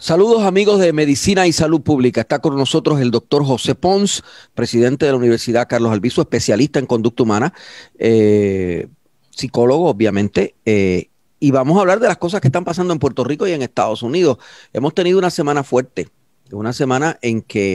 Saludos amigos de Medicina y Salud Pública. Está con nosotros el doctor José Pons, presidente de la Universidad Carlos Albizu, especialista en conducta humana, psicólogo obviamente, y vamos a hablar de las cosas que están pasando en Puerto Rico y en Estados Unidos. Hemos tenido una semana fuerte, una semana en que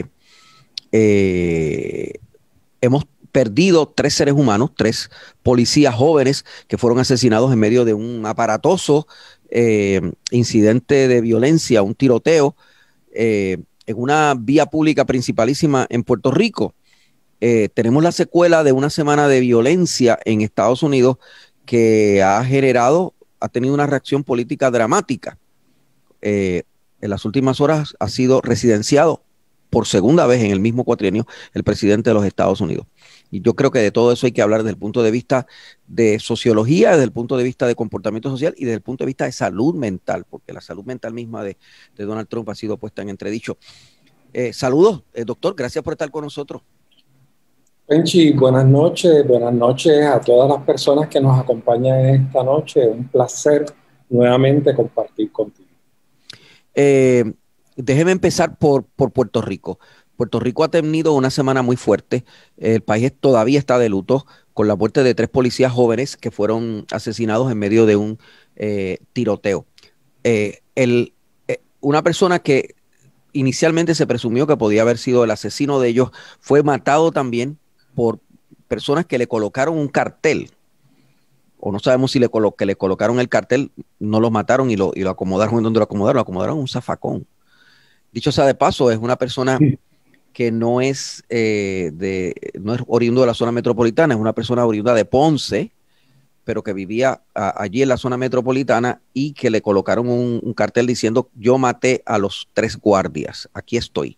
hemos perdido 3 seres humanos, 3 policías jóvenes que fueron asesinados en medio de un aparatoso incidente de violencia, un tiroteo en una vía pública principalísima en Puerto Rico. Tenemos la secuela de una semana de violencia en Estados Unidos que ha tenido una reacción política dramática. En las últimas horas ha sido residenciado por segunda vez en el mismo cuatrienio el presidente de los Estados Unidos. Y yo creo que de todo eso hay que hablar desde el punto de vista de sociología, desde el punto de vista de comportamiento social y desde el punto de vista de salud mental, porque la salud mental misma de Donald Trump ha sido puesta en entredicho. Saludos, doctor, gracias por estar con nosotros. Penchi, buenas noches a todas las personas que nos acompañan esta noche. Un placer nuevamente compartir contigo. Déjeme empezar por Puerto Rico. Puerto Rico ha tenido una semana muy fuerte. El país todavía está de luto con la muerte de 3 policías jóvenes que fueron asesinados en medio de un tiroteo. Una persona que inicialmente se presumió que podía haber sido el asesino de ellos fue matado también por personas que le colocaron un cartel. O no sabemos si le colocaron el cartel, no lo mataron y lo acomodaron en donde lo acomodaron en un zafacón. Dicho sea de paso, es una persona que no es oriundo de la zona metropolitana, es una persona oriunda de Ponce, pero que vivía allí en la zona metropolitana y que le colocaron un cartel diciendo: yo maté a los 3 guardias, aquí estoy.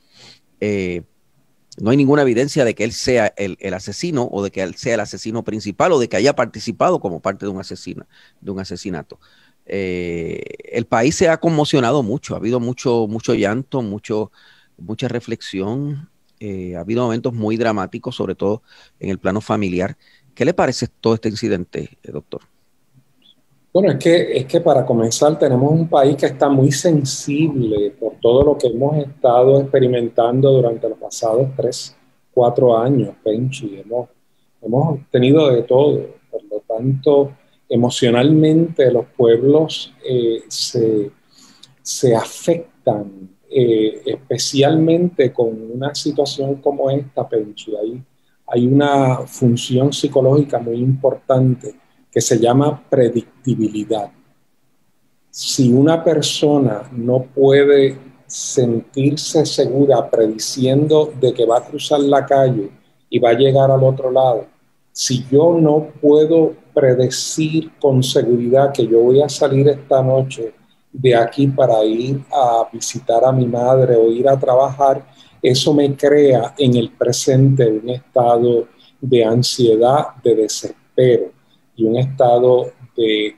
No hay ninguna evidencia de que él sea el asesino o de que él sea el asesino principal o de que haya participado como parte de un asesinato. El país se ha conmocionado mucho, ha habido mucho llanto, mucha reflexión, ha habido momentos muy dramáticos, sobre todo en el plano familiar. ¿Qué le parece todo este incidente, doctor? Bueno, es que para comenzar tenemos un país que está muy sensible por todo lo que hemos estado experimentando durante los pasados 3-4 años, Penchi. Hemos tenido de todo, por lo tanto, emocionalmente los pueblos se afectan, especialmente con una situación como esta, Penchi. Hay una función psicológica muy importante que se llama predictibilidad. Si una persona no puede sentirse segura prediciendo de que va a cruzar la calle y va a llegar al otro lado, si yo no puedo predecir con seguridad que yo voy a salir esta noche de aquí para ir a visitar a mi madre o ir a trabajar, eso me crea en el presente un estado de ansiedad, de desespero y un estado de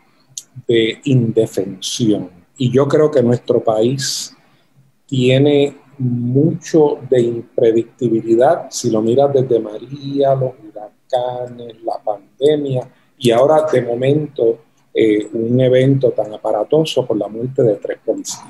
indefensión. Y yo creo que nuestro país tiene mucho de impredictibilidad, si lo miras desde María, los huracanes, la pandemia, y ahora de momento un evento tan aparatoso por la muerte de 3 policías.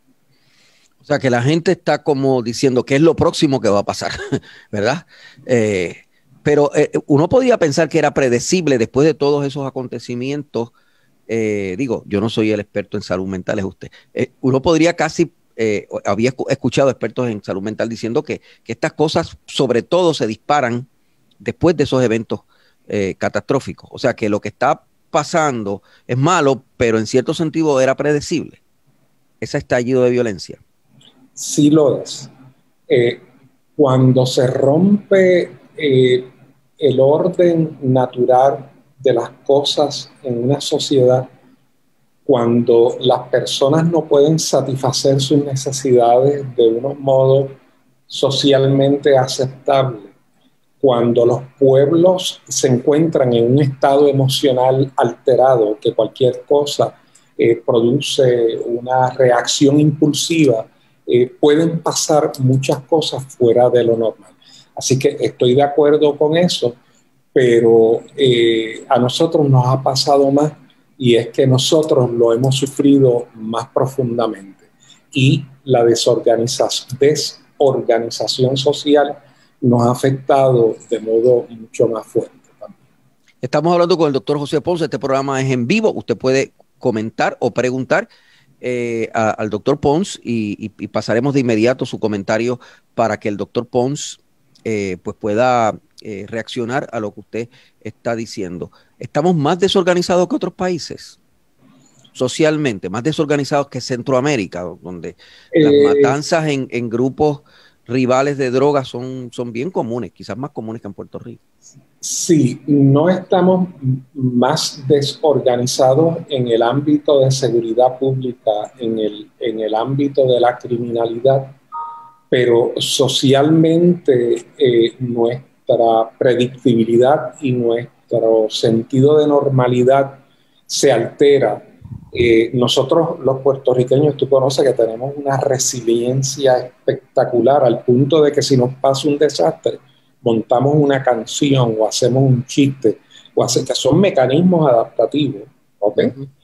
O sea, que la gente está como diciendo qué es lo próximo que va a pasar, ¿verdad? Pero uno podía pensar que era predecible después de todos esos acontecimientos. Digo, yo no soy el experto en salud mental, es usted. Uno podría casi, había escuchado expertos en salud mental diciendo que estas cosas sobre todo se disparan después de esos eventos catastróficos. O sea, que lo que está pasando es malo, pero en cierto sentido era predecible. Ese estallido de violencia. Sí lo es. Cuando se rompe el orden natural de las cosas en una sociedad, cuando las personas no pueden satisfacer sus necesidades de unos modos socialmente aceptables, cuando los pueblos se encuentran en un estado emocional alterado, que cualquier cosa produce una reacción impulsiva, pueden pasar muchas cosas fuera de lo normal. Así que estoy de acuerdo con eso, pero a nosotros nos ha pasado más, y es que nosotros lo hemos sufrido más profundamente. y la desorganización social nos ha afectado de modo mucho más fuerte también. Estamos hablando con el doctor José Ponce. Este programa es en vivo. Usted puede comentar o preguntar al doctor Pons y pasaremos de inmediato su comentario para que el doctor Pons pues pueda reaccionar a lo que usted está diciendo. ¿Estamos más desorganizados que otros países? Socialmente, más desorganizados que Centroamérica, donde las matanzas en grupos rivales de drogas son bien comunes, quizás más comunes que en Puerto Rico. Sí, no estamos más desorganizados en el ámbito de seguridad pública, en el ámbito de la criminalidad, pero socialmente nuestra predictibilidad y nuestro sentido de normalidad se altera. Nosotros los puertorriqueños, tú conoces que tenemos una resiliencia espectacular al punto de que si nos pasa un desastre, montamos una canción o hacemos un chiste, que son mecanismos adaptativos, ¿ok?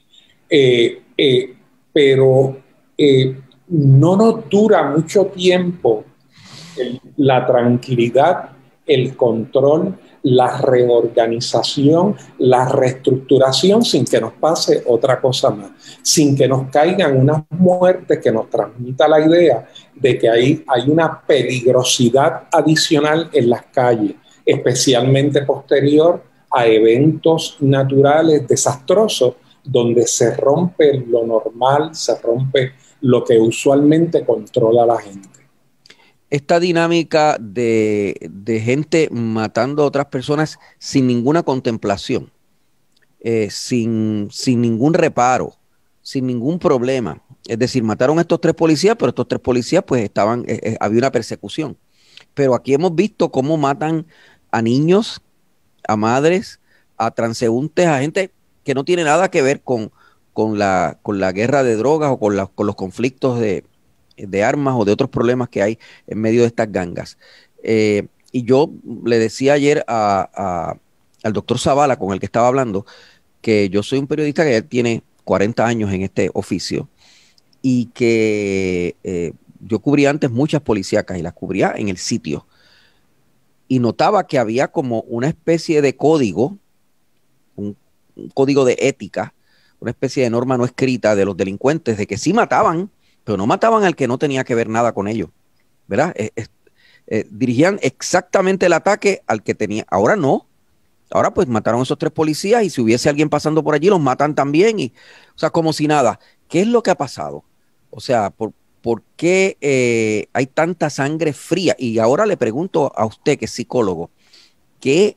Pero no nos dura mucho tiempo la tranquilidad, el control, la reorganización, la reestructuración sin que nos pase otra cosa más, sin que nos caigan unas muertes que nos transmita la idea de que hay una peligrosidad adicional en las calles, especialmente posterior a eventos naturales desastrosos donde se rompe lo normal, se rompe lo que usualmente controla a la gente. Esta dinámica de gente matando a otras personas sin ninguna contemplación, sin ningún reparo, sin ningún problema. Es decir, mataron a estos 3 policías, pero estos 3 policías pues estaban, había una persecución. Pero aquí hemos visto cómo matan a niños, a madres, a transeúntes, a gente que no tiene nada que ver con la guerra de drogas o con los conflictos de armas o de otros problemas que hay en medio de estas gangas. Y yo le decía ayer al doctor Zavala, con el que estaba hablando, que yo soy un periodista que ya tiene 40 años en este oficio y que yo cubría antes muchas policíacas y las cubría en el sitio. Y notaba que había como una especie de código, un código de ética, una especie de norma no escrita de los delincuentes, de que sí mataban, pero no mataban al que no tenía que ver nada con ellos, ¿verdad? Dirigían exactamente el ataque al que tenía. Ahora no. Ahora pues mataron a esos 3 policías y si hubiese alguien pasando por allí los matan también. O sea, como si nada. ¿Qué es lo que ha pasado? O sea, ¿por qué hay tanta sangre fría? Y ahora le pregunto a usted, que es psicólogo, ¿qué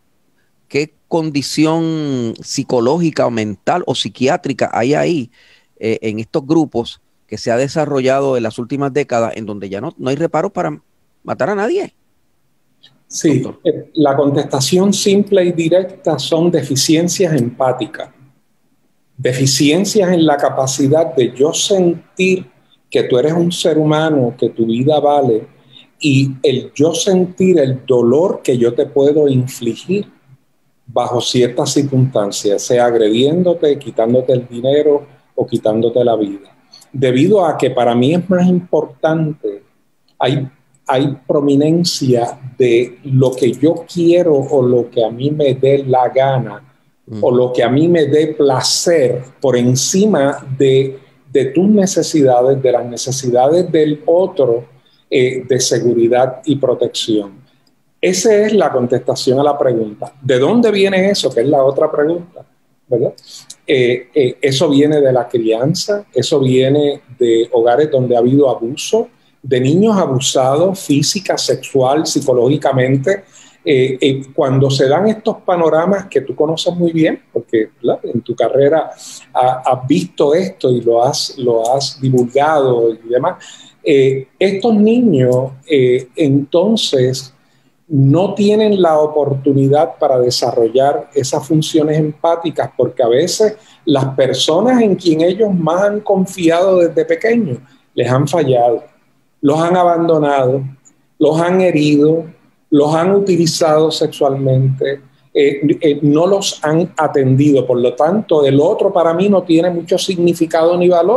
condición psicológica o mental o psiquiátrica hay ahí en estos grupos que se ha desarrollado en las últimas décadas en donde ya no hay reparo para matar a nadie? Sí, la contestación simple y directa son deficiencias empáticas, deficiencias en la capacidad de yo sentir que tú eres un ser humano, que tu vida vale, y el yo sentir el dolor que yo te puedo infligir bajo ciertas circunstancias, sea agrediéndote, quitándote el dinero o quitándote la vida. Debido a que para mí es más importante, hay prominencia de lo que yo quiero o lo que a mí me dé la gana o lo que a mí me dé placer por encima de tus necesidades, de las necesidades del otro, de seguridad y protección. Esa es la contestación a la pregunta. ¿De dónde viene eso? Que es la otra pregunta, ¿verdad? Eso viene de la crianza, eso viene de hogares donde ha habido abuso, de niños abusados física, sexual, psicológicamente. Cuando se dan estos panoramas que tú conoces muy bien, porque ¿verdad? En tu carrera has visto esto y lo has divulgado y demás, estos niños entonces no tienen la oportunidad para desarrollar esas funciones empáticas porque a veces las personas en quien ellos más han confiado desde pequeños les han fallado, los han abandonado, los han herido, los han utilizado sexualmente, no los han atendido. Por lo tanto, el otro para mí no tiene mucho significado ni valor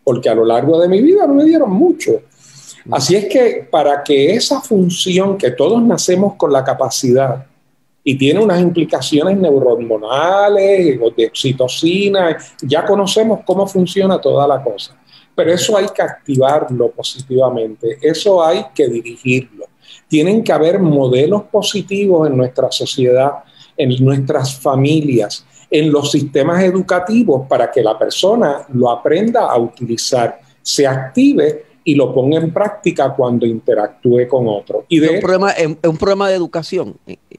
porque a lo largo de mi vida no me dieron mucho. Así es que para que esa función, que todos nacemos con la capacidad y tiene unas implicaciones neurohormonales, de oxitocina, ya conocemos cómo funciona toda la cosa, pero eso hay que activarlo positivamente, eso hay que dirigirlo. Tienen que haber modelos positivos en nuestra sociedad, en nuestras familias, en los sistemas educativos, para que la persona lo aprenda a utilizar, se active y lo ponga en práctica cuando interactúe con otros. Es un problema de educación.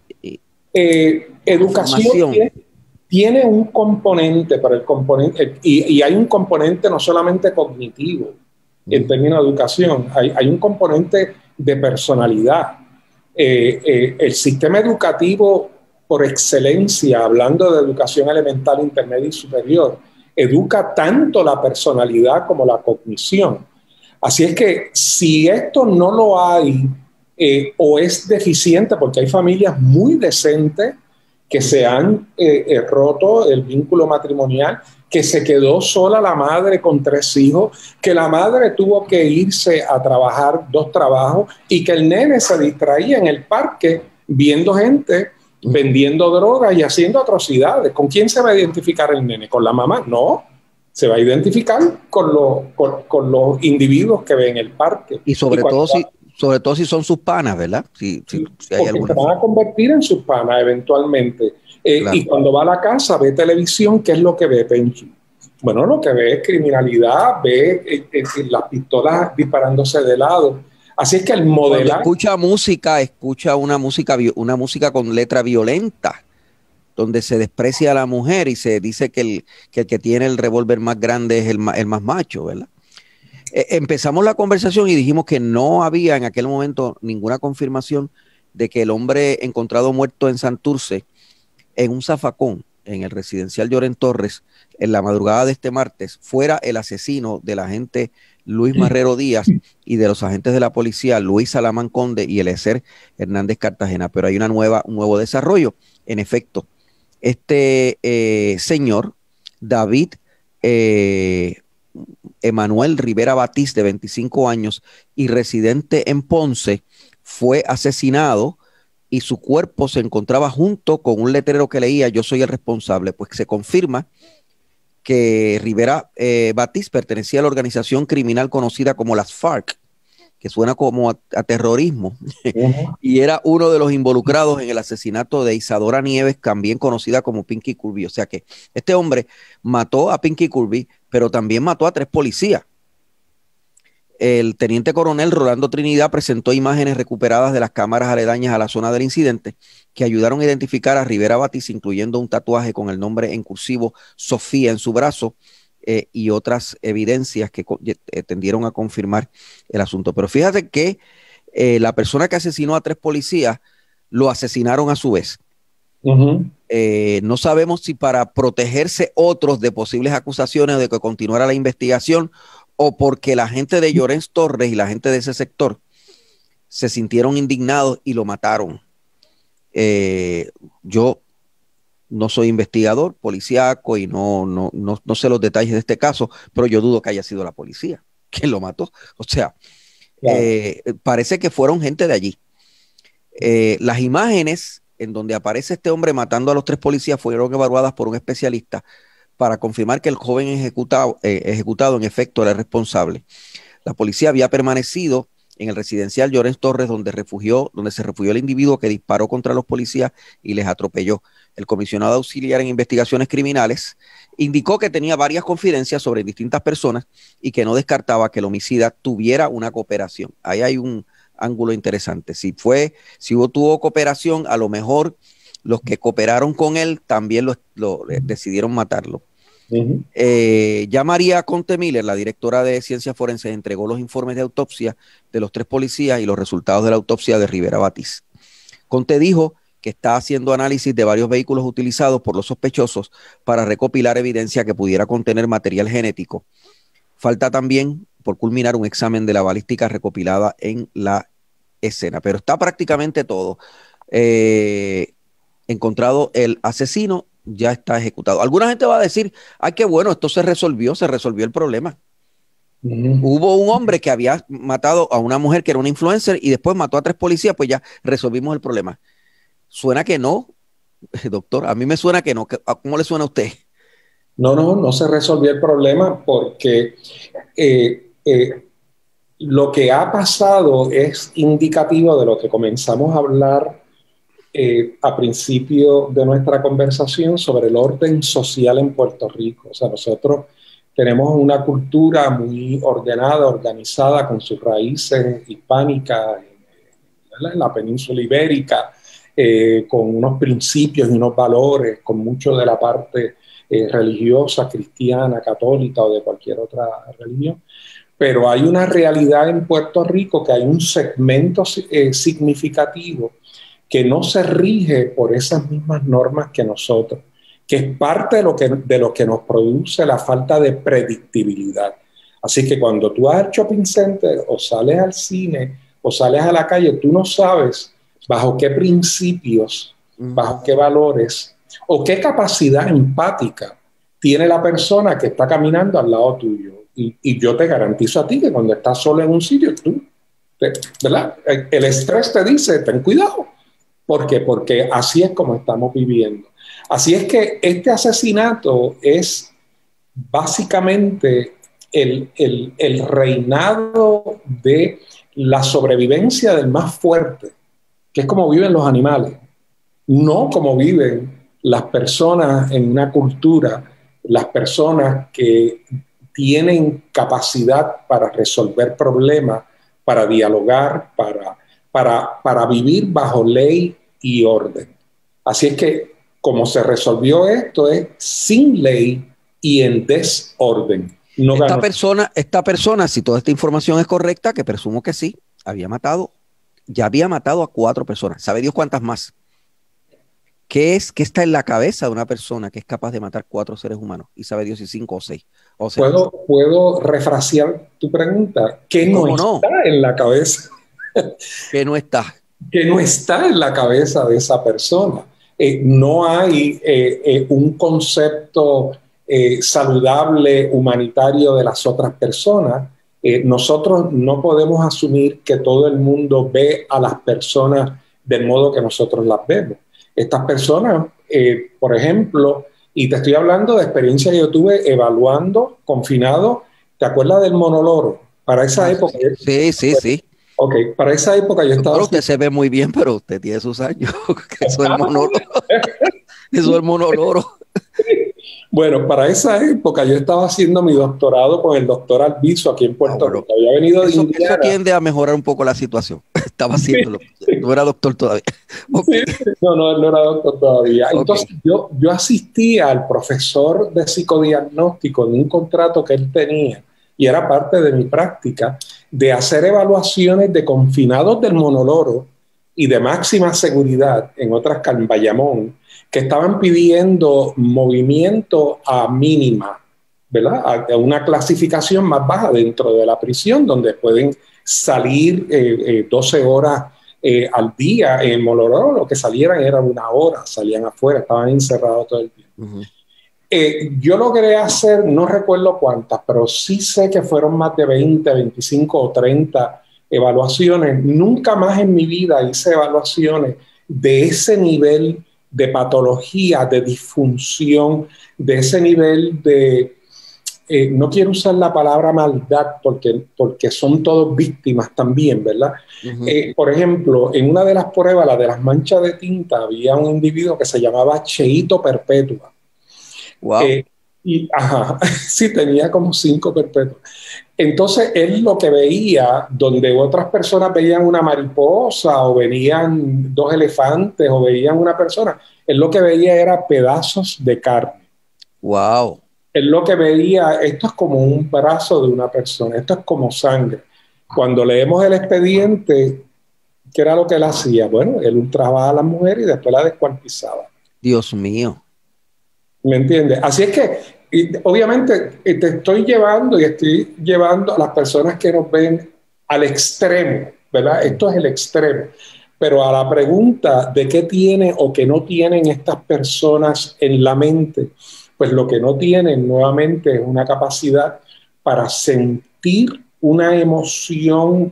Educación tiene un componente, para el componente, y hay un componente no solamente cognitivo en términos de educación, hay un componente de personalidad. El sistema educativo por excelencia, hablando de educación elemental, intermedia y superior, educa tanto la personalidad como la cognición. Así es que si esto no lo hay, o es deficiente, porque hay familias muy decentes que se han roto el vínculo matrimonial, que se quedó sola la madre con 3 hijos, que la madre tuvo que irse a trabajar 2 trabajos y que el nene se distraía en el parque viendo gente vendiendo drogas y haciendo atrocidades. ¿Con quién se va a identificar el nene? ¿Con la mamá? No. Se va a identificar con los individuos que ven en el parque. Y sobre todo si son sus panas, ¿verdad? Si hay alguna, se van a convertir en sus panas eventualmente. Claro. Y cuando va a la casa, ve televisión, ¿qué es lo que ve, Penchi? Bueno, lo que ve es criminalidad, ve las pistolas disparándose de lado. Así es que el modelaje... Escucha una música con letra violenta, donde se desprecia a la mujer y se dice que el que tiene el revólver más grande es el más macho, ¿verdad? Empezamos la conversación y dijimos que no había en aquel momento ninguna confirmación de que el hombre encontrado muerto en Santurce, en un zafacón, en el residencial Llorén Torres, en la madrugada de este martes, fuera el asesino del agente Luis Marrero Díaz y de los agentes de la policía Luis Salamán Conde y Eliezer Hernández Cartagena. Pero hay un nuevo desarrollo. En efecto, este señor, David Emanuel Rivera Batiz, de 25 años y residente en Ponce, fue asesinado y su cuerpo se encontraba junto con un letrero que leía "Yo soy el responsable". Pues se confirma que Rivera Batiz pertenecía a la organización criminal conocida como las FARC, que suena como a terrorismo, y era uno de los involucrados en el asesinato de Isadora Nieves, también conocida como Pinky Kirby. O sea que este hombre mató a Pinky Kirby, pero también mató a 3 policías. El teniente coronel Rolando Trinidad presentó imágenes recuperadas de las cámaras aledañas a la zona del incidente que ayudaron a identificar a Rivera Batiz, incluyendo un tatuaje con el nombre en cursivo Sofía en su brazo, y otras evidencias que tendieron a confirmar el asunto. Pero fíjate que la persona que asesinó a 3 policías lo asesinaron a su vez. No sabemos si para protegerse otros de posibles acusaciones de que continuara la investigación, o porque la gente de Llorén Torres y la gente de ese sector se sintieron indignados y lo mataron. Yo no soy investigador policíaco y no sé los detalles de este caso, pero yo dudo que haya sido la policía quien lo mató. O sea, parece que fueron gente de allí. Las imágenes en donde aparece este hombre matando a los 3 policías fueron evaluadas por un especialista para confirmar que el joven ejecutado en efecto era el responsable. La policía había permanecido en el residencial Llorén Torres, donde se refugió el individuo que disparó contra los policías y les atropelló. El comisionado auxiliar en investigaciones criminales indicó que tenía varias confidencias sobre distintas personas y que no descartaba que el homicida tuviera una cooperación. Ahí hay un ángulo interesante. Si tuvo cooperación, a lo mejor los que cooperaron con él también decidieron matarlo. Ya María Conte Miller, la directora de Ciencias Forenses, entregó los informes de autopsia de los 3 policías y los resultados de la autopsia de Rivera Batiz. Conte dijo que está haciendo análisis de varios vehículos utilizados por los sospechosos para recopilar evidencia que pudiera contener material genético. Falta también por culminar un examen de la balística recopilada en la escena, pero está prácticamente todo. Encontrado el asesino, ya está ejecutado. Alguna gente va a decir, ay, qué bueno, esto se resolvió el problema. Hubo un hombre que había matado a una mujer que era una influencer y después mató a 3 policías, pues ya resolvimos el problema. Suena que no, doctor, a mí me suena que no. ¿Cómo le suena a usted? No se resolvió el problema porque lo que ha pasado es indicativo de lo que comenzamos a hablar a principio de nuestra conversación sobre el orden social en Puerto Rico. O sea, nosotros tenemos una cultura muy ordenada, organizada, con sus raíces hispánicas en la península ibérica, con unos principios y unos valores, con mucho de la parte religiosa, cristiana, católica o de cualquier otra religión. Pero hay una realidad en Puerto Rico que hay un segmento significativo que no se rige por esas mismas normas que nosotros, que es parte de lo que nos produce la falta de predictibilidad. Así que cuando tú vas al shopping center o sales al cine o sales a la calle, tú no sabes bajo qué principios, bajo qué valores o qué capacidad empática tiene la persona que está caminando al lado tuyo. Y yo te garantizo a ti que cuando estás solo en un sitio, ¿verdad? El estrés te dice, ten cuidado. ¿Por qué? Porque así es como estamos viviendo. Así es que este asesinato es básicamente el reinado de la sobrevivencia del más fuerte, que es como viven los animales, no como viven las personas en una cultura, las personas que tienen capacidad para resolver problemas, para dialogar, para vivir bajo ley y orden. Así es que como se resolvió esto es sin ley y en desorden. No esta persona, si toda esta información es correcta, que presumo que sí, ya había matado a 4 personas. ¿Sabe Dios cuántas más? ¿Qué está en la cabeza de una persona que es capaz de matar 4 seres humanos? Y sabe Dios si 5 o 6. O sea, ¿Puedo refrasear tu pregunta? ¿Qué no está en la cabeza? ¿Qué no está? Que no está en la cabeza de esa persona. No hay un concepto saludable, humanitario de las otras personas. Nosotros no podemos asumir que todo el mundo ve a las personas del modo que nosotros las vemos. Estas personas, por ejemplo, y te estoy hablando de experiencia que yo tuve evaluando, confinado, ¿te acuerdas del monoloro? Para esa época. Sí. Ok, para esa época yo estaba... Pero usted se ve muy bien, pero usted tiene sus años. Eso es el monóloro. Eso es el monoloro. Bueno, para esa época yo estaba haciendo mi doctorado con el doctor Alviso aquí en Puerto Rico. Había venido de Indiana. Eso tiende a mejorar un poco la situación. Estaba haciéndolo. No era doctor todavía. Okay. Sí, no era doctor todavía. Entonces yo asistía al profesor de psicodiagnóstico en un contrato que él tenía y era parte de mi práctica de hacer evaluaciones de confinados del monoloro y de máxima seguridad en otras en Bayamón, que estaban pidiendo movimiento a mínima, ¿verdad? A una clasificación más baja dentro de la prisión, donde pueden salir 12 horas al día. En Monoloro lo que salieran era 1 hora, salían afuera, estaban encerrados todo el tiempo. Yo logré hacer, no recuerdo cuántas, pero sí sé que fueron más de 20, 25 o 30 evaluaciones. Nunca más en mi vida hice evaluaciones de ese nivel de patología, de disfunción, de ese nivel de, no quiero usar la palabra maldad porque son todos víctimas también, ¿verdad? Por ejemplo, en una de las pruebas, la de las manchas de tinta, había un individuo que se llamaba Cheito Perpetua. Wow. Sí, tenía como 5 perpetuos. Entonces, él lo que veía, donde otras personas veían una mariposa o veían 2 elefantes o veían una persona, él lo que veía era pedazos de carne. Wow. Él lo que veía, esto es como un brazo de una persona, esto es como sangre. Cuando leemos el expediente, ¿qué era lo que él hacía? Bueno, él ultrajaba a la mujer y después la descuartizaba. Dios mío. ¿Me entiendes? Así es que, obviamente, te estoy llevando a las personas que nos ven al extremo, ¿verdad? Esto es el extremo. Pero a la pregunta de qué tiene o qué no tienen estas personas en la mente, pues lo que no tienen nuevamente es una capacidad para sentir una emoción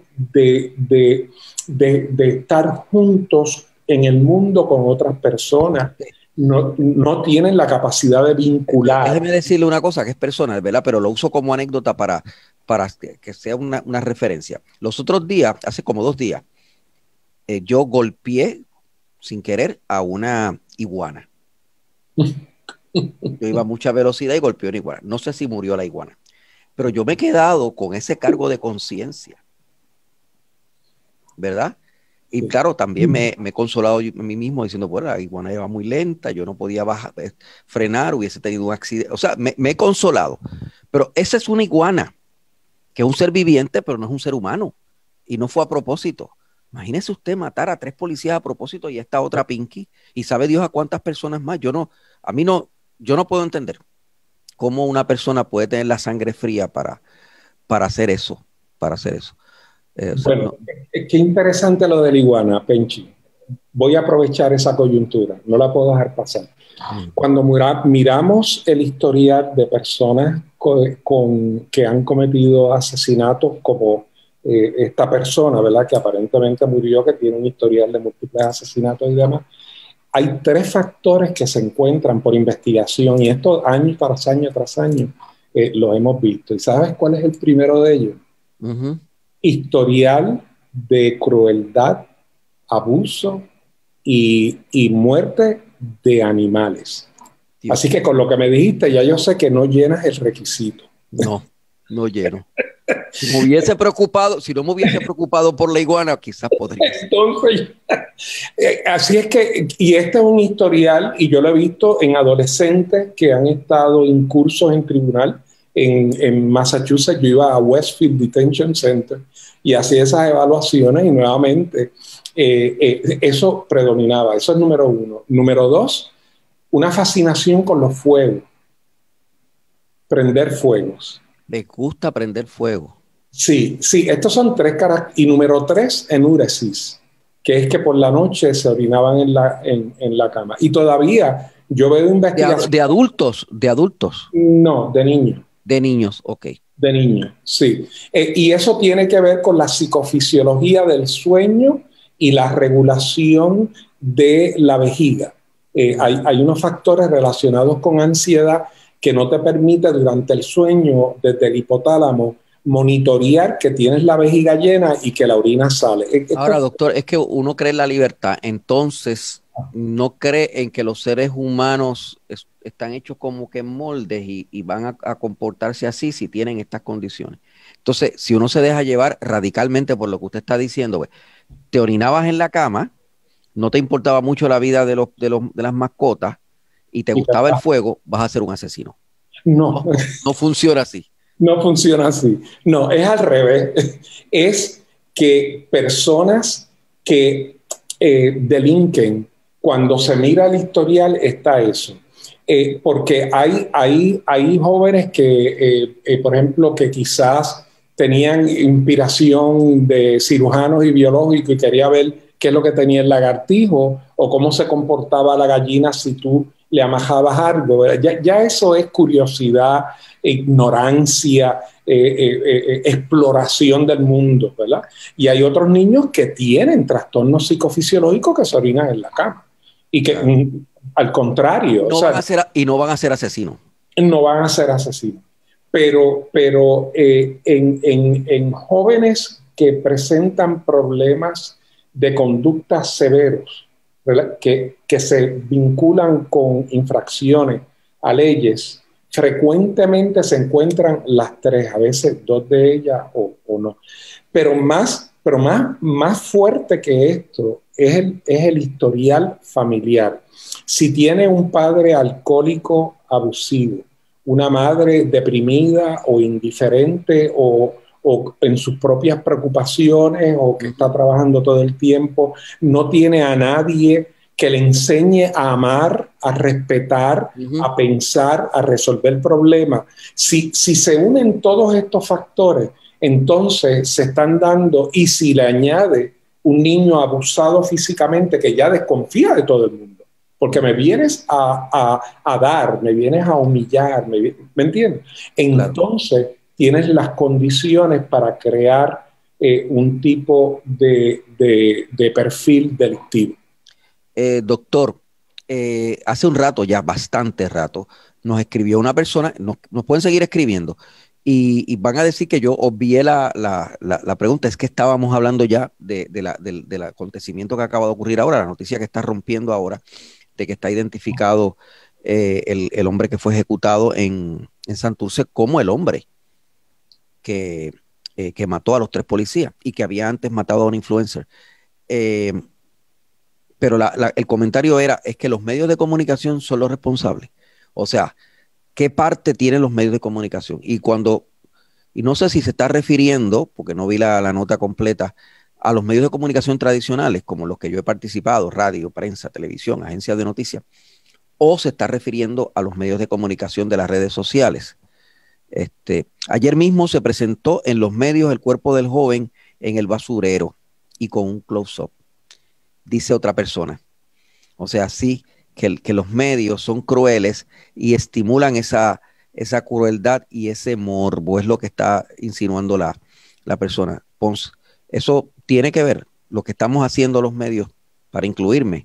de estar juntos en el mundo con otras personas. No tienen la capacidad de vincular. Déjeme decirle una cosa que es personal, ¿verdad? Pero lo uso como anécdota para que sea una referencia. Los otros días, hace como 2 días, yo golpeé sin querer a una iguana. Yo iba a mucha velocidad y golpeé una iguana. No sé si murió la iguana, pero yo me he quedado con ese cargo de conciencia, ¿verdad? Y claro, también me he consolado a mí mismo diciendo, bueno, la iguana iba muy lenta, yo no podía frenar, hubiese tenido un accidente. O sea, me he consolado. Pero esa es una iguana, que es un ser viviente, pero no es un ser humano. Y no fue a propósito. Imagínese usted matar a 3 policías a propósito y a esta otra Pinky, y sabe Dios a cuántas personas más. Yo no puedo entender cómo una persona puede tener la sangre fría para hacer eso, Bueno, qué interesante lo de la iguana, Penchi. Voy a aprovechar esa coyuntura, no la puedo dejar pasar. Cuando miramos el historial de personas que han cometido asesinatos como esta persona, ¿verdad? Que aparentemente murió, que tiene un historial de múltiples asesinatos y demás, hay 3 factores que se encuentran por investigación y esto año tras año tras año lo hemos visto. ¿Y sabes cuál es el primero de ellos? Historial de crueldad, abuso y muerte de animales. Dios. Así que con lo que me dijiste, ya yo sé que no llenas el requisito. No lleno. Si no me hubiese preocupado por la iguana, quizás podría. Entonces, así es que, y este es un historial, y yo lo he visto en adolescentes que han estado incursos en tribunal. En Massachusetts yo iba a Westfield Detention Center y hacía esas evaluaciones y nuevamente eso predominaba. Eso es número 1. Número 2, una fascinación con los fuegos. Prender fuegos. Me gusta prender fuego. Sí, estos son 3 características. Y número 3, enuresis, que es que por la noche se orinaban en la cama. Y todavía yo veo investigaciones. ¿De adultos? ¿De adultos? No, de niños. De niños, ok. De niños, sí. Y eso tiene que ver con la psicofisiología del sueño y la regulación de la vejiga. Hay unos factores relacionados con ansiedad que no te permite durante el sueño, desde el hipotálamo, monitorear que tienes la vejiga llena y que la orina sale. Ahora, doctor, es que uno cree en la libertad, entonces no cree en que los seres humanos están hechos como que en moldes y van a comportarse así si tienen estas condiciones. Entonces, si uno se deja llevar radicalmente por lo que usted está diciendo, pues, te orinabas en la cama, no te importaba mucho la vida de las mascotas y te gustaba el fuego, vas a ser un asesino. No funciona así. No funciona así. No, es al revés. Es que personas que delinquen, cuando se mira el historial, está eso. Porque hay jóvenes que, por ejemplo, que quizás tenían inspiración de cirujanos y biológicos y quería ver qué es lo que tenía el lagartijo o cómo se comportaba la gallina si tú le amajabas algo. Ya eso es curiosidad, ignorancia, exploración del mundo, ¿verdad? Y hay otros niños que tienen trastornos psicofisiológicos que se orinan en la cama y que al contrario. No van a ser asesinos. No van a ser asesinos. Pero en jóvenes que presentan problemas de conducta severos, ¿verdad? Que se vinculan con infracciones a leyes, frecuentemente se encuentran las 3, a veces 2 de ellas o no. Pero más fuerte que esto es el historial familiar. Si tiene un padre alcohólico abusivo, una madre deprimida o indiferente o en sus propias preocupaciones o que está trabajando todo el tiempo, no tiene a nadie que le enseñe a amar, a respetar, a pensar, a resolver problemas. Si se unen todos estos factores, entonces se están dando, y si le añade un niño abusado físicamente que ya desconfía de todo el mundo, porque me vienes a dar, me vienes a humillar, ¿me entiendes? Entonces tienes las condiciones para crear un tipo de perfil delictivo. Doctor, hace un rato, ya bastante rato, nos escribió una persona, nos pueden seguir escribiendo, y van a decir que yo obvié la pregunta. Es que estábamos hablando ya del acontecimiento que acaba de ocurrir ahora, la noticia que está rompiendo ahora, de que está identificado el hombre que fue ejecutado en Santurce como el hombre que mató a los 3 policías y que había antes matado a un influencer. Eh, pero el comentario es que los medios de comunicación son los responsables. O sea, ¿qué parte tienen los medios de comunicación? Y no sé si se está refiriendo, porque no vi la nota completa, a los medios de comunicación tradicionales, como los que yo he participado, radio, prensa, televisión, agencias de noticias, o se está refiriendo a los medios de comunicación de las redes sociales. Ayer mismo se presentó en los medios el cuerpo del joven en el basurero y con un close-up, dice otra persona. O sea, sí, que los medios son crueles y estimulan esa crueldad y ese morbo, es lo que está insinuando la persona. Pons, eso tiene que ver lo que estamos haciendo los medios para incluirme.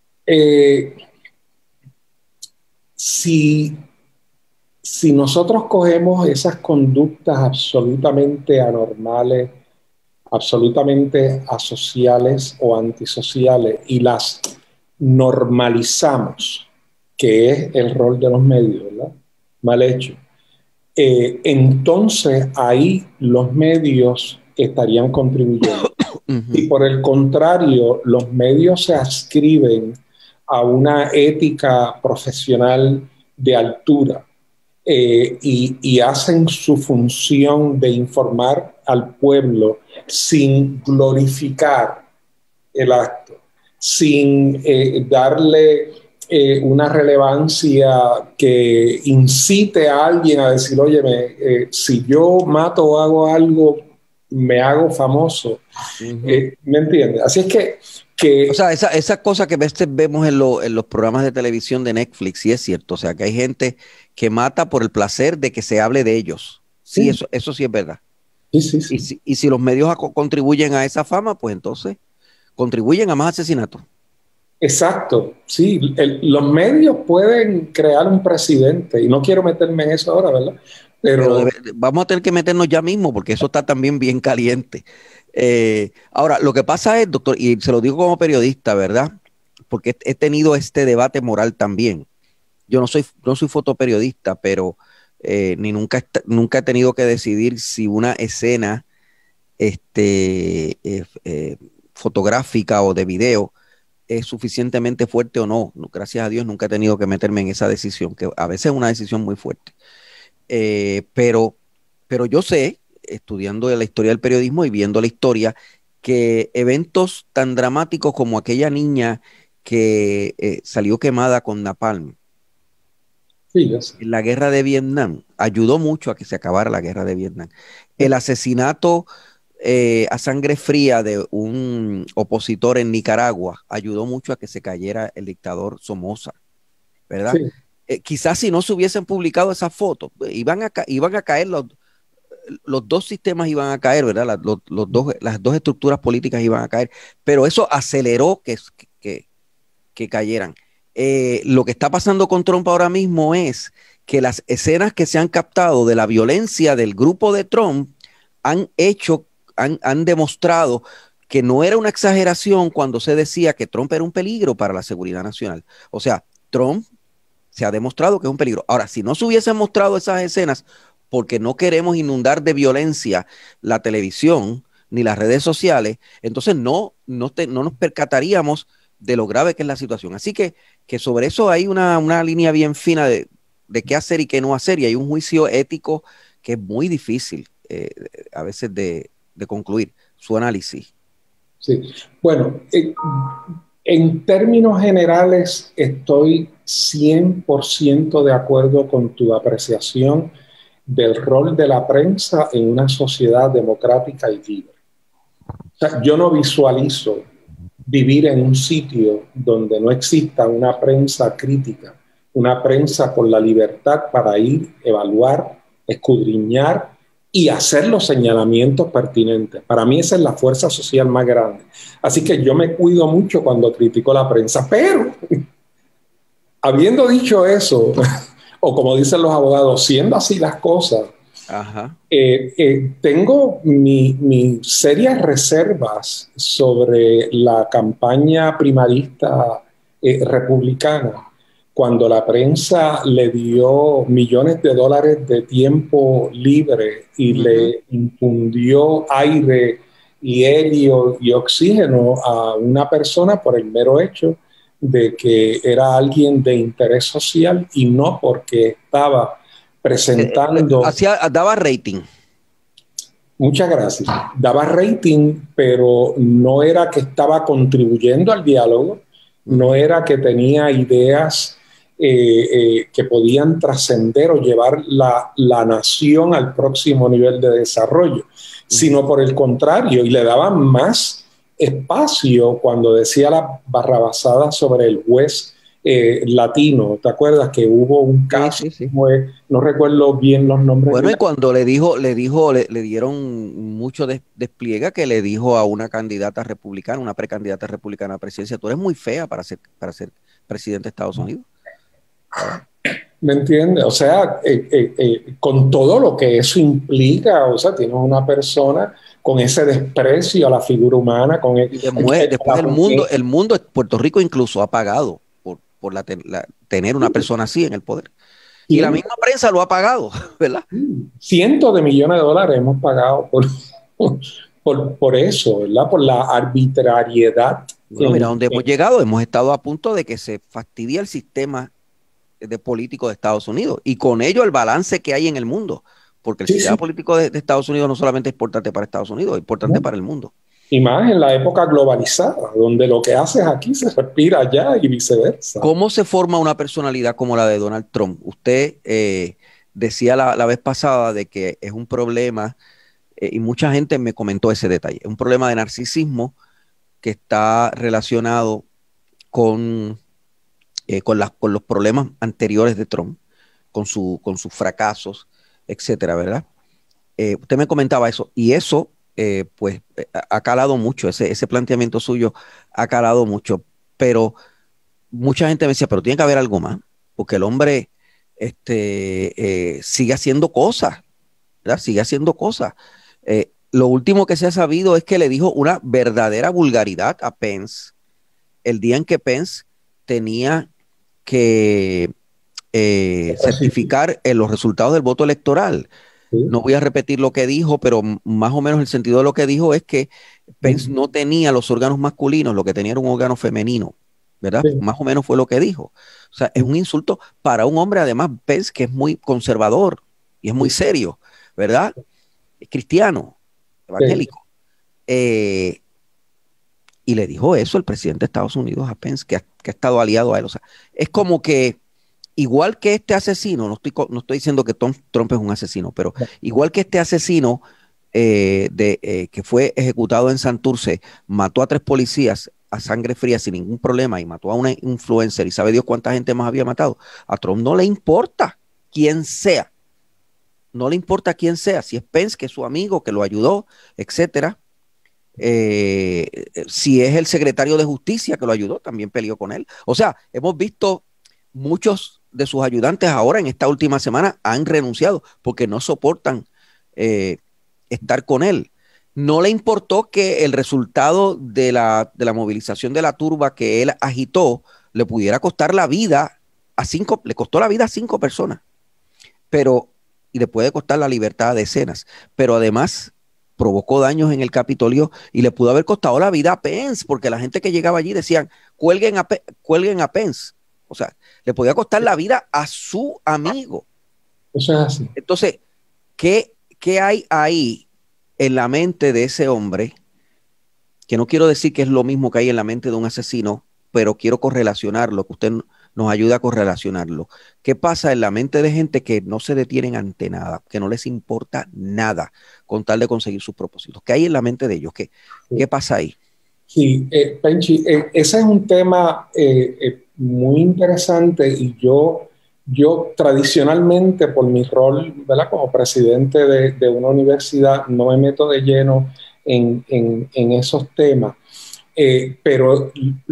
Si nosotros cogemos esas conductas absolutamente anormales, absolutamente asociales o antisociales y las normalizamos, que es el rol de los medios, ¿verdad? Mal hecho. Entonces ahí los medios estarían contribuyendo. Y por el contrario, los medios se adscriben a una ética profesional de altura y hacen su función de informar al pueblo sin glorificar el acto, sin darle una relevancia que incite a alguien a decir, óyeme, si yo mato o hago algo, me hago famoso. ¿Me entiendes? Así es que o sea, esa cosa que a veces vemos en los programas de televisión de Netflix, sí es cierto. O sea, que hay gente que mata por el placer de que se hable de ellos. Sí, eso sí es verdad. Sí. Y si los medios contribuyen a esa fama, pues entonces contribuyen a más asesinatos. Exacto, sí. Los medios pueden crear un presidente, y no quiero meterme en eso ahora, ¿verdad? Pero vamos a tener que meternos ya mismo porque eso está también bien caliente. Ahora, lo que pasa es, doctor, y se lo digo como periodista, ¿verdad? Porque he tenido este debate moral también. Yo no soy fotoperiodista, pero nunca he tenido que decidir si una escena fotográfica o de video es suficientemente fuerte o no. Gracias a Dios nunca he tenido que meterme en esa decisión, que a veces es una decisión muy fuerte. Pero yo sé, estudiando la historia del periodismo y viendo la historia, que eventos tan dramáticos como aquella niña que salió quemada con napalm en la guerra de Vietnam ayudó mucho a que se acabara la guerra de Vietnam. El asesinato a sangre fría de un opositor en Nicaragua ayudó mucho a que se cayera el dictador Somoza, ¿verdad? Sí. Quizás si no se hubiesen publicado esas fotos, iban a caer los dos sistemas, iban a caer, ¿verdad? Las dos estructuras políticas iban a caer, pero eso aceleró que cayeran. Lo que está pasando con Trump ahora mismo es que las escenas que se han captado de la violencia del grupo de Trump han demostrado que no era una exageración cuando se decía que Trump era un peligro para la seguridad nacional. O sea, Trump se ha demostrado que es un peligro. Ahora, si no se hubiesen mostrado esas escenas, porque no queremos inundar de violencia la televisión ni las redes sociales, entonces no nos percataríamos de lo grave que es la situación. Así que sobre eso hay una línea bien fina de qué hacer y qué no hacer, y hay un juicio ético que es muy difícil a veces de concluir su análisis. Sí, bueno, en términos generales estoy 100% de acuerdo con tu apreciación del rol de la prensa en una sociedad democrática y libre. O sea, yo no visualizo vivir en un sitio donde no exista una prensa crítica, una prensa con la libertad para ir, evaluar, escudriñar y hacer los señalamientos pertinentes. Para mí esa es la fuerza social más grande. Así que yo me cuido mucho cuando critico la prensa, pero habiendo dicho eso, o como dicen los abogados, siendo así las cosas, Ajá. tengo mis serias reservas sobre la campaña primarista republicana, cuando la prensa le dio millones de dólares de tiempo libre y le infundió aire y helio y oxígeno a una persona por el mero hecho de que era alguien de interés social y no porque estaba presentando. Daba rating. Muchas gracias. Daba rating, pero no era que estaba contribuyendo al diálogo, no era que tenía ideas que podían trascender o llevar la nación al próximo nivel de desarrollo, sino por el contrario, y le daban más espacio cuando decía la barrabasada sobre el juez latino. ¿Te acuerdas que hubo un caso? Sí, sí, sí. No recuerdo bien los nombres. Bueno, y cuando le dieron mucho despliega, que le dijo a una candidata republicana, una precandidata republicana a la presidencia: tú eres muy fea para ser presidente de Estados Unidos. ¿Me entiendes? O sea, con todo lo que eso implica, o sea, tienes una persona con ese desprecio a la figura humana, y después el mundo, Puerto Rico incluso ha pagado por tener una persona así en el poder. Y la misma prensa lo ha pagado, ¿verdad? Cientos de millones de dólares hemos pagado por eso, ¿verdad? Por la arbitrariedad. Bueno, mira dónde hemos llegado. Hemos estado a punto de que se fastidie el sistema de político de Estados Unidos y con ello el balance que hay en el mundo, porque el sistema político de Estados Unidos no solamente es importante para Estados Unidos, es importante para el mundo. Y más en la época globalizada, donde lo que haces aquí se respira allá y viceversa. ¿Cómo se forma una personalidad como la de Donald Trump? Usted decía la vez pasada de que es un problema, y mucha gente me comentó ese detalle, es un problema de narcisismo que está relacionado con los problemas anteriores de Trump, con sus fracasos, etcétera, ¿verdad? Usted me comentaba eso, y eso pues ha calado mucho, ese planteamiento suyo ha calado mucho, pero mucha gente me decía: pero tiene que haber algo más, porque el hombre sigue haciendo cosas, ¿verdad? Sigue haciendo cosas. Lo último que se ha sabido es que le dijo una verdadera vulgaridad a Pence el día en que Pence tenía que certificar los resultados del voto electoral. No voy a repetir lo que dijo, pero más o menos el sentido de lo que dijo es que Pence no tenía los órganos masculinos, lo que tenía era un órgano femenino, ¿verdad? Más o menos fue lo que dijo. O sea, es un insulto para un hombre, además, Pence, que es muy conservador y es muy serio, ¿verdad? Es cristiano, evangélico. Y le dijo eso el presidente de Estados Unidos a Pence, que ha estado aliado a él. O sea, es como que igual que este asesino, no estoy diciendo que Trump es un asesino, pero igual que este asesino que fue ejecutado en Santurce, mató a 3 policías a sangre fría sin ningún problema y mató a una influencer y sabe Dios cuánta gente más había matado, a Trump no le importa quién sea, no le importa quién sea, si es Pence, que es su amigo, que lo ayudó, etcétera. Si es el secretario de Justicia que lo ayudó, también peleó con él. O sea, hemos visto muchos de sus ayudantes ahora en esta última semana han renunciado porque no soportan estar con él. No le importó que el resultado de la movilización de la turba que él agitó le pudiera costar la vida le costó la vida a 5 personas, y le puede costar la libertad a decenas, pero además provocó daños en el Capitolio y le pudo haber costado la vida a Pence, porque la gente que llegaba allí decían: cuelguen a Pence. O sea, le podía costar la vida a su amigo. Eso es así. Entonces, ¿qué hay ahí en la mente de ese hombre? Que no quiero decir que es lo mismo que hay en la mente de un asesino, pero quiero correlacionarlo, que usted nos ayuda a correlacionarlo. ¿Qué pasa en la mente de gente que no se detienen ante nada, que no les importa nada con tal de conseguir sus propósitos? ¿Qué hay en la mente de ellos? ¿Qué pasa ahí? Sí, Penchi, ese es un tema muy interesante y yo Yo tradicionalmente, por mi rol, ¿verdad?, como presidente de una universidad, no me meto de lleno en esos temas. Pero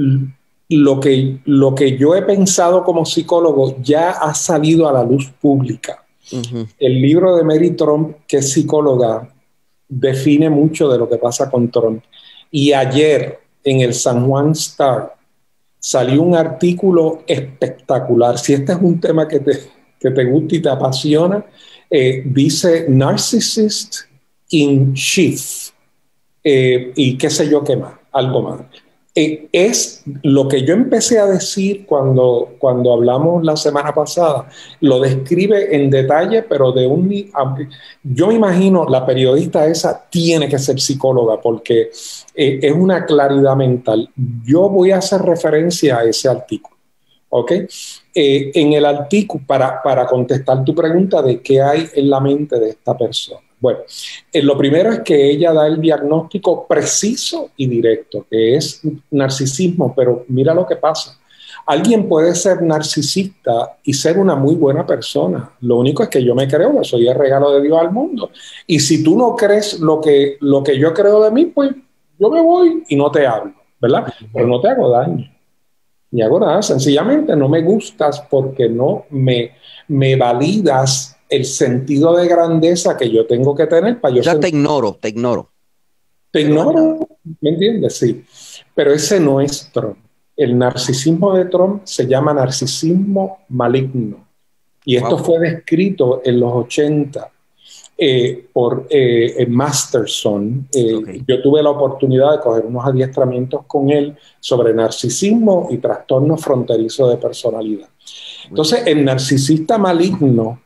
lo que yo he pensado como psicólogo ya ha salido a la luz pública. El libro de Mary Trump, que es psicóloga, define mucho de lo que pasa con Trump. Y ayer en el San Juan Star salió un artículo espectacular. Si este es un tema que te gusta y te apasiona, dice Narcissist in Chief, y qué sé yo qué más, algo más. Es lo que yo empecé a decir cuando hablamos la semana pasada, lo describe en detalle, pero yo me imagino la periodista esa tiene que ser psicóloga porque es una claridad mental. Yo voy a hacer referencia a ese artículo, ¿ok? En el artículo, para contestar tu pregunta de qué hay en la mente de esta persona. Bueno, lo primero es que ella da el diagnóstico preciso y directo, que es narcisismo, pero mira lo que pasa. Alguien puede ser narcisista y ser una muy buena persona. Lo único es que yo me creo que soy el regalo de Dios al mundo. Y si tú no crees lo que yo creo de mí, pues yo me voy y no te hablo, ¿verdad? Pero no te hago daño, ni hago nada. Sencillamente no me gustas porque no me validas el sentido de grandeza que yo tengo que tener para yo ya te ignoro. Te ignoro, ¿me entiendes? Sí. Pero ese no es Trump. El narcisismo de Trump se llama narcisismo maligno. Y esto fue descrito en los 80 por Masterson. Yo tuve la oportunidad de coger unos adiestramientos con él sobre narcisismo y trastorno fronterizo de personalidad. Entonces, el narcisista maligno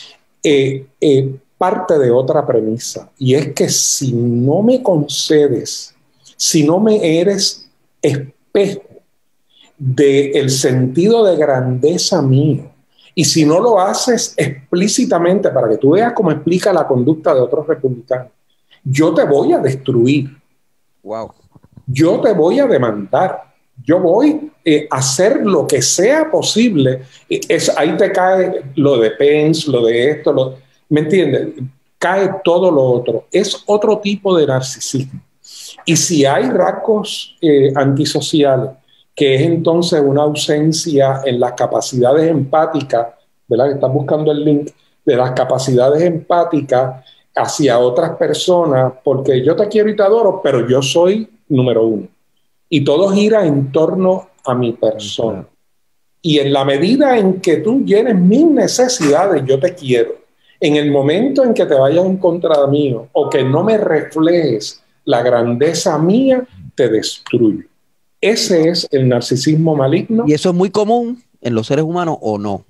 parte de otra premisa, y es que si no me concedes, si no me eres espejo del sentido de grandeza mío, y si no lo haces explícitamente para que tú veas cómo explica la conducta de otros republicanos, yo te voy a destruir. Wow. Yo te voy a demandar. Yo voy a hacer lo que sea posible. Ahí te cae lo de Pence, lo de esto, ¿me entiendes? Cae todo lo otro. Es otro tipo de narcisismo. Y si hay rasgos antisociales, que es entonces una ausencia en las capacidades empáticas, ¿verdad? Que estás buscando el link de las capacidades empáticas hacia otras personas, porque yo te quiero y te adoro, pero yo soy número uno. Y todo gira en torno a mi persona. Y en la medida en que tú llenes mis necesidades, yo te quiero. En el momento en que te vayas en contra mío o que no me reflejes la grandeza mía, te destruyo. Ese es el narcisismo maligno. ¿Y eso es muy común en los seres humanos o no?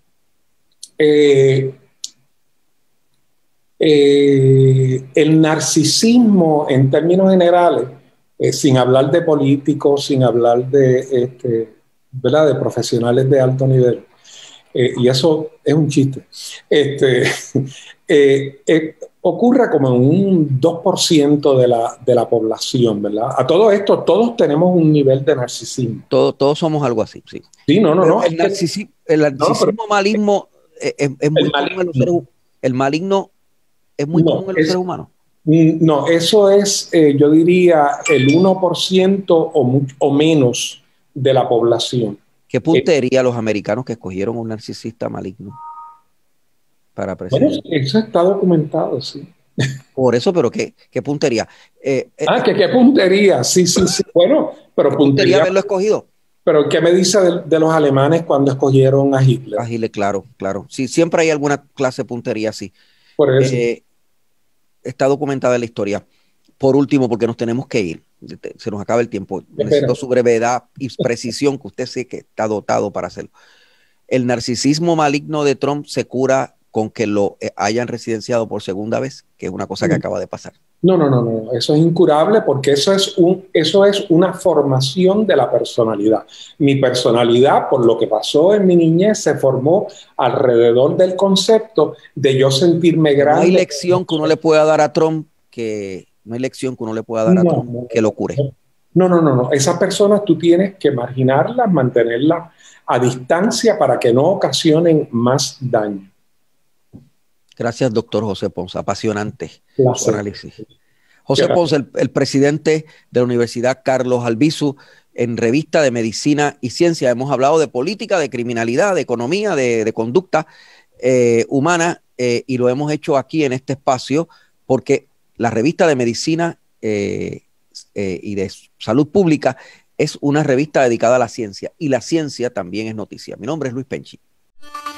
El narcisismo, en términos generales, sin hablar de políticos, sin hablar de, ¿verdad?, de profesionales de alto nivel, y eso es un chiste, ocurre como en un 2% de la población, ¿verdad? A todo esto, todos tenemos un nivel de narcisismo. Todos somos algo así, sí. Sí, no. El narcisismo maligno es muy común en los seres humanos. El maligno es muy común en los seres humanos. No, eso es, yo diría, el 1% o menos de la población. ¿Qué puntería los americanos que escogieron un narcisista maligno para presidente? Bueno, eso está documentado, sí. Por eso, pero ¿qué puntería? ¿Qué puntería? Sí. Bueno, pero puntería haberlo escogido. Pero ¿qué me dice de los alemanes cuando escogieron a Hitler? A Hitler, claro. Sí, siempre hay alguna clase de puntería así. Por eso. Está documentada en la historia. Por último, porque nos tenemos que ir. Se nos acaba el tiempo. Necesito su brevedad y precisión, que usted sé que está dotado para hacerlo. ¿El narcisismo maligno de Trump se cura con que lo hayan residenciado por segunda vez? Que es una cosa que acaba de pasar. No. Eso es incurable porque eso es una formación de la personalidad. Mi personalidad, por lo que pasó en mi niñez, se formó alrededor del concepto de yo sentirme grande. No hay lección que uno le pueda dar a Trump que lo cure. No, no, no, no. Esas personas tú tienes que marginarlas, mantenerlas a distancia para que no ocasionen más daño. Gracias, doctor José Ponce. Apasionante su Placer. análisis. José Ponce, el presidente de la Universidad Carlos Albizu, en Revista de Medicina y Ciencia hemos hablado de política, de criminalidad, de economía, de conducta humana, y lo hemos hecho aquí en este espacio porque la Revista de Medicina y de Salud Pública es una revista dedicada a la ciencia, y la ciencia también es noticia. Mi nombre es Luis Penchi.